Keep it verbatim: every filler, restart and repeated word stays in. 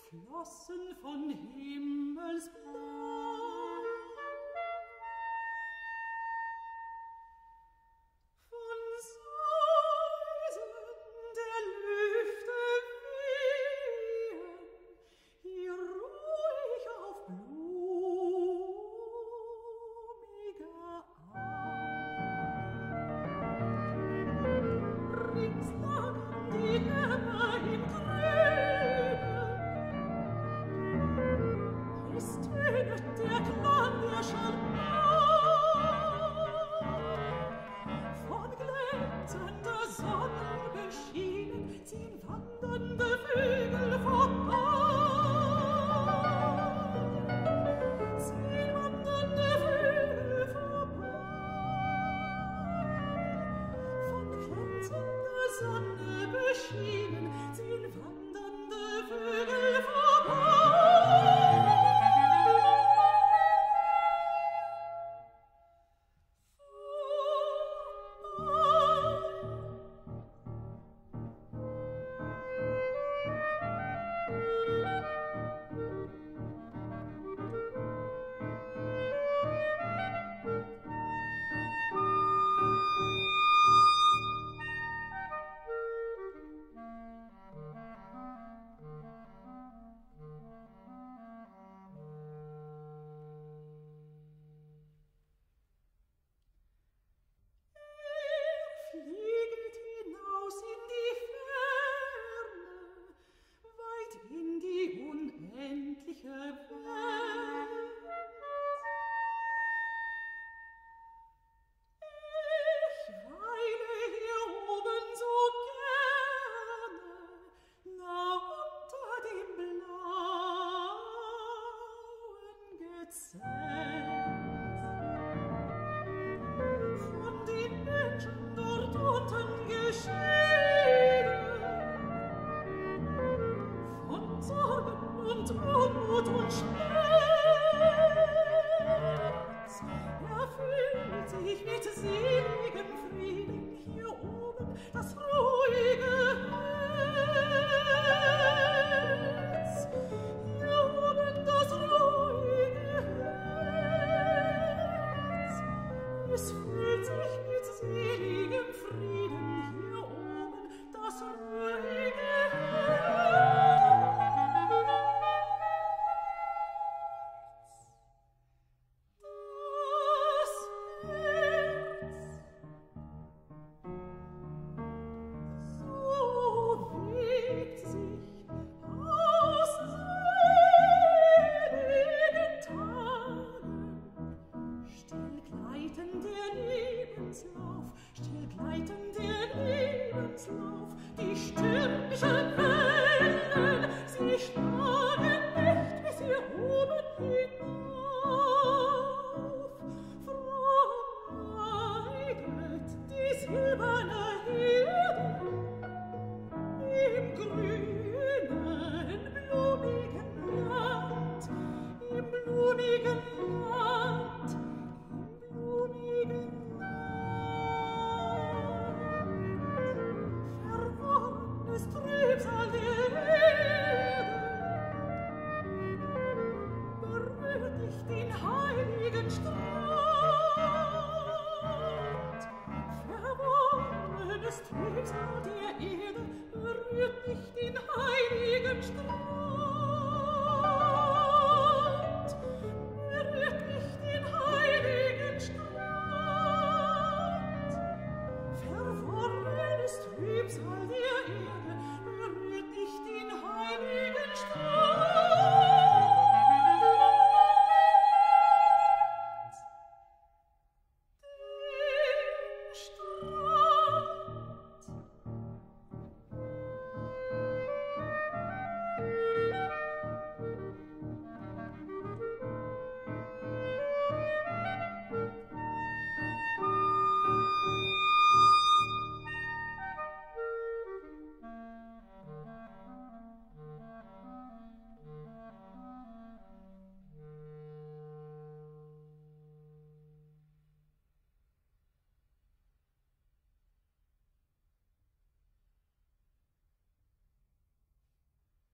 Flossen von Himmelsblau. Von Säusen der Lüfte wehen, hier ruhig auf blumiger Aue. Rings lagen die Lämmer im Grünen, es tönet der Klang der Schalmei. Von glänzender Sonne beschienen ziehen wandernde Vögel vorbei. Ziehen wandernde Vögel vorbei. Von glänzender Sonne beschienen ziehen wandernde Vögel vorbei. Fliegt hinaus in die Ferne, weit in die unendliche Welt. Ich weile hier oben so gerne, nah unter dem blauen Gezelt. Von den Menschen dort unten geschieden, von Sorgen und Unmut und Schmerz, erfüllt sich mit seligem Frieden hier oben das ruhige Herz. Hier oben das ruhige Herz. Es füllt sich mit seligem Frieden hier oben das ruhige Strand.